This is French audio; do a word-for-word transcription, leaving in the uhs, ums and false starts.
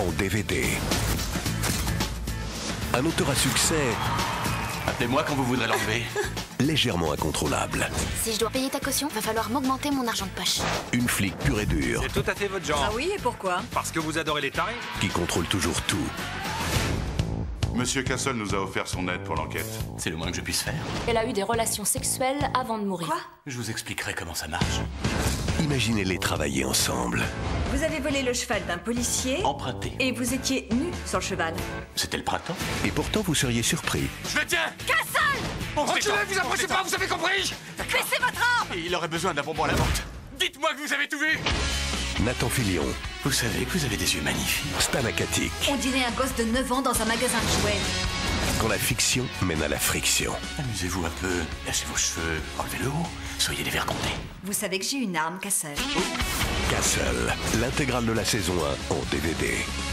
en D V D. Un auteur à succès Appelez-moi quand vous voudrez l'enlever. légèrement incontrôlable. Si je dois payer ta caution, va falloir m'augmenter mon argent de poche. Une flic pure et dure C'est tout à fait votre genre. Ah oui, et pourquoi? Parce que vous adorez les tarés. qui contrôle toujours tout. Monsieur Castle nous a offert son aide pour l'enquête. C'est le moins que je puisse faire. Elle a eu des relations sexuelles avant de mourir. Quoi? Je vous expliquerai comment ça marche. Imaginez-les travailler ensemble. Vous avez volé le cheval d'un policier Emprunté. et vous étiez nu sur le cheval. C'était le printemps. Et pourtant, vous seriez surpris. Je le tiens. Castle! On se détend. vous approchez pas, vous avez compris? Baissez votre arme! Il aurait besoin d'un bonbon à la vente. Dites-moi que vous avez tout vu. Nathan Fillion, Vous savez que vous avez des yeux magnifiques. Stan Akatic. On dirait un gosse de neuf ans dans un magasin de jouets. Quand la fiction mène à la friction. Amusez-vous un peu. Lâchez vos cheveux. Enlevez le haut. Soyez dévergondés. Vous savez que j'ai une arme, Castle. Castle, l'intégrale de la saison un en D V D.